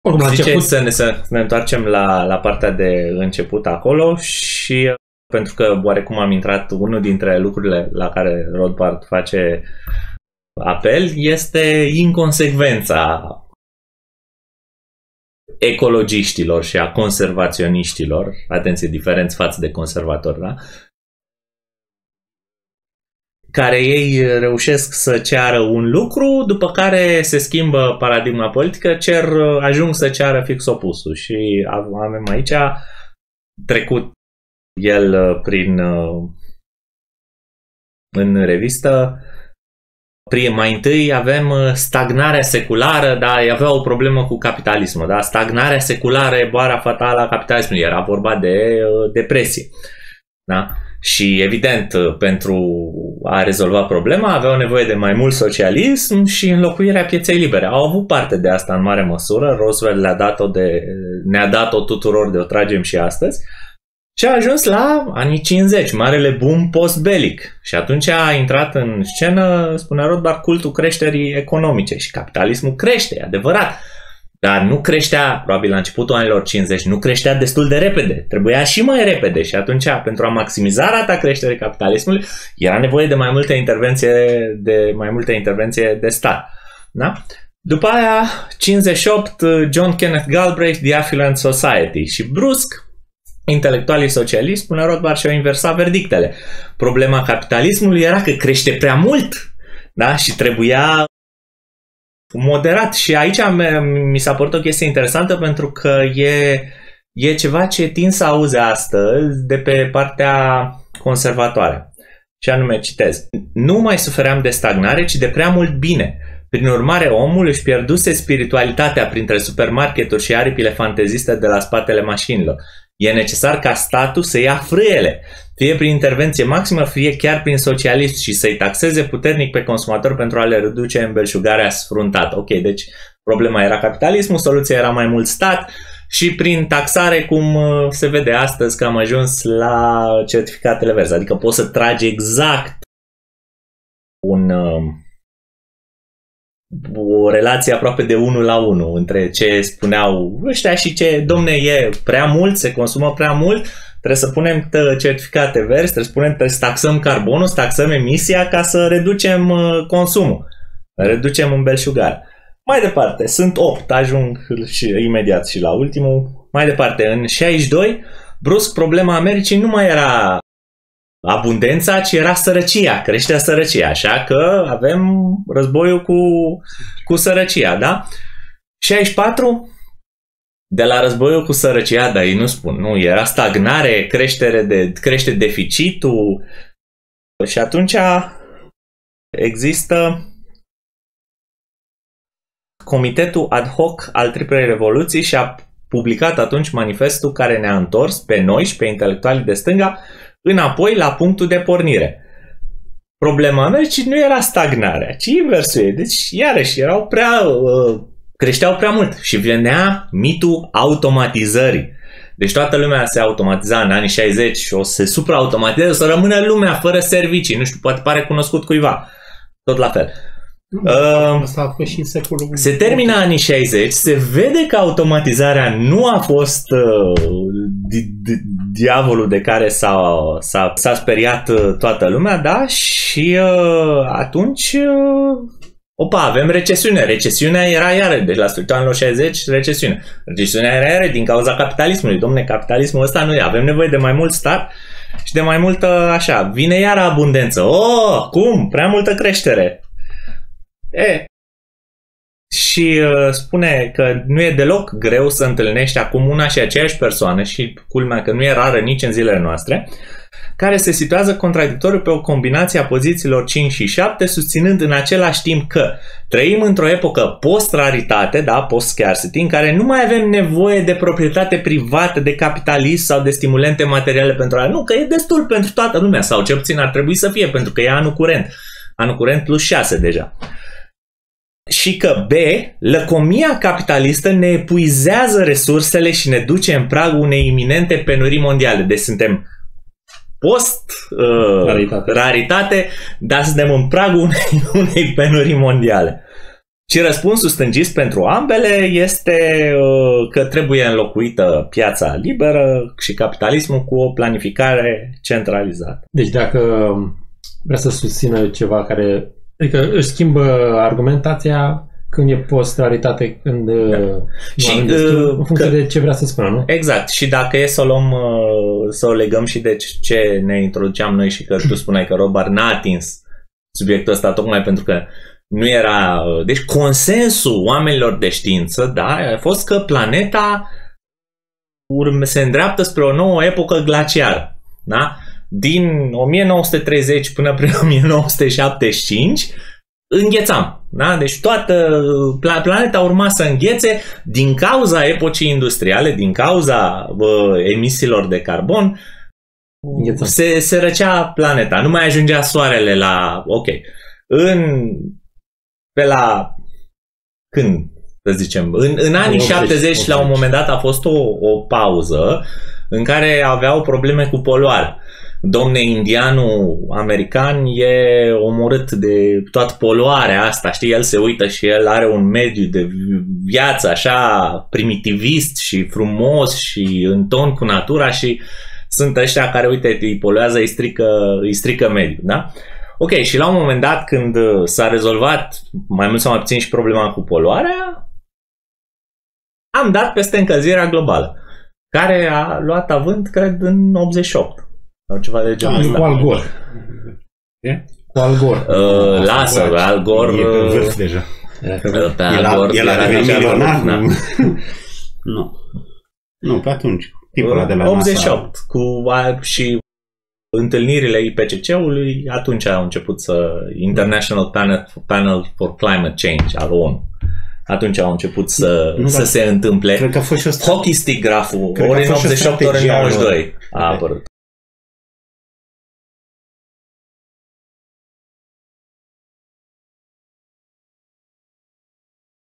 Oricum, ziceți să ne întoarcem la partea de început acolo și pentru că oarecum am intrat, unul dintre lucrurile la care Rothbard face apel este inconsecvența ecologiștilor și a conservaționiștilor, atenție, diferenți față de conservatori, da? Care ei reușesc să ceară un lucru, după care se schimbă paradigma politică, ajung să ceară fix opusul. Și avem aici trecut el în revistă. Mai întâi avem stagnarea seculară, da, avea o problemă cu capitalismul, da? Stagnarea seculară e boala fatală a capitalismului, era vorba de depresie, da? Și evident, pentru a rezolva problema aveau nevoie de mai mult socialism și înlocuirea pieței libere. Au avut parte de asta în mare măsură, Roosevelt ne-a dat-o tuturor, de o tragem și astăzi. Și a ajuns la anii 50, marele boom post-belic. Și atunci a intrat în scenă, spunea Rothbard, cultul creșterii economice. Și capitalismul crește, e adevărat. Dar nu creștea, probabil la începutul anilor 50, nu creștea destul de repede. Trebuia și mai repede. Și atunci, pentru a maximiza rata creșterii capitalismului, era nevoie de mai multă intervenție de stat. Da? După aia, 58, John Kenneth Galbraith, The Affluent Society. Și brusc, intelectualii socialiști, spune Rothbard, și-au inversat verdictele. Problema capitalismului era că crește prea mult, da? Și trebuia moderat. Și aici mi s-a părut o chestie interesantă, pentru că e ceva ce tind să auzi astăzi de pe partea conservatoare. Și anume, citez: nu mai sufeream de stagnare, ci de prea mult bine. Prin urmare, omul își pierduse spiritualitatea printre supermarketuri și aripile fanteziste de la spatele mașinilor. E necesar ca statul să ia frâiele, fie prin intervenție maximă, fie chiar prin socialism, și să-i taxeze puternic pe consumator pentru a le reduce îmbelșugarea sfruntată. Ok, deci problema era capitalismul, soluția era mai mult stat și prin taxare, cum se vede astăzi că am ajuns la certificatele verzi. Adică poți să tragi exact o relație aproape de 1 la 1 între ce spuneau ăștia și ce, domne, e prea mult, se consumă prea mult, trebuie să punem certificate verzi, trebuie să taxăm carbonul, să taxăm emisia ca să reducem consumul, reducem îmbelșugarea. Mai departe, sunt 8, ajung și imediat și la ultimul. Mai departe, în 62, brusc, problema Americii nu mai era abundența, ci era sărăcia, creștea sărăcia, așa că avem războiul cu sărăcia, da? 64, de la războiul cu sărăcia, dar ei nu spun, nu, era stagnare, crește deficitul, și atunci există Comitetul Ad Hoc al Triplei Revoluții și a publicat atunci manifestul care ne-a întors pe noi și pe intelectualii de stânga înapoi la punctul de pornire. Problema Americii nu era stagnarea, ci inversul ei. Deci, iarăși, creșteau prea mult și venea mitul automatizării. Deci toată lumea se automatiza în anii 60 și o să se supraautomatizeze, o să rămână lumea fără servicii. Nu știu, poate pare cunoscut cuiva. Tot la fel. Asta a fost și în secolul. Se termină anii 60, se vede că automatizarea nu a fost diavolul de care s-a speriat toată lumea, da? Și atunci avem recesiune. Recesiunea era iară, deci la sfârșitul anilor 60, recesiune. Recesiunea era iară din cauza capitalismului. Dom'le, capitalismul ăsta nu e. Avem nevoie de mai mult stat și de mai multă, așa, vine iară abundență. Cum? Prea multă creștere. Și spune că nu e deloc greu să întâlnești acum una și aceeași persoană, și culmea că nu e rară nici în zilele noastre, care se situează contradictoriu pe o combinație a pozițiilor 5 și 7, susținând în același timp că trăim într-o epocă post-raritate, da, post-scarcity, în care nu mai avem nevoie de proprietate privată, de capitalism sau de stimulente materiale pentru a... Nu, că e destul pentru toată lumea, sau cel puțin ar trebui să fie, pentru că e anul curent. Anul curent plus 6 deja. Și că B, lăcomia capitalistă ne epuizează resursele și ne duce în pragul unei iminente penurii mondiale. Deci suntem raritate, dar suntem în pragul unei penurii mondiale. Și răspunsul stângist pentru ambele este că trebuie înlocuită piața liberă și capitalismul cu o planificare centralizată. Deci dacă vrea să susțină ceva care... Adică își schimbă argumentația când e post-realitate, când și, în funcție de ce vrea să spună, nu? Exact. Și dacă e să o luăm, să o legăm și de ce ne introduceam noi și că tu spuneai că Robar n-a atins subiectul ăsta tocmai pentru că nu era... Deci consensul oamenilor de știință, da, a fost că planeta se îndreaptă spre o nouă epocă glaciară, da? Din 1930 până prin 1975 înghețam, da? Deci toată planeta urma să înghețe din cauza epocii industriale, din cauza emisiilor de carbon. Se răcea planeta, nu mai ajungea soarele la... Ok. Pe la... Când? Să zicem, în anii 70 la un moment dat a fost o pauză în care aveau probleme cu poluarea. Domne, indianul american e omorât de toată poluarea asta, știi, el se uită și el are un mediu de viață așa primitivist și frumos și în ton cu natura și sunt ăștia care, uite, îi poluează, îi strică mediul, da? Ok, și la un moment dat când s-a rezolvat mai mult sau mai puțin și problema cu poluarea, am dat peste încălzirea globală, care a luat avânt, cred, în 88 sau ceva de genul ăsta. Cu Al Gore. Cu Al Gore. Lasă, Al Gore... E pe vârf deja. Pe Al Gore el a devenit milionar? Nu. Nu, pe atunci. Tipul ăla de la 88. Și întâlnirile IPCC-ului, atunci au început International Panel for Climate Change al ONU. Atunci au început să se întâmple. Cred că a fost și hockey stick graful, ori în 88, ori în 92 a apărut.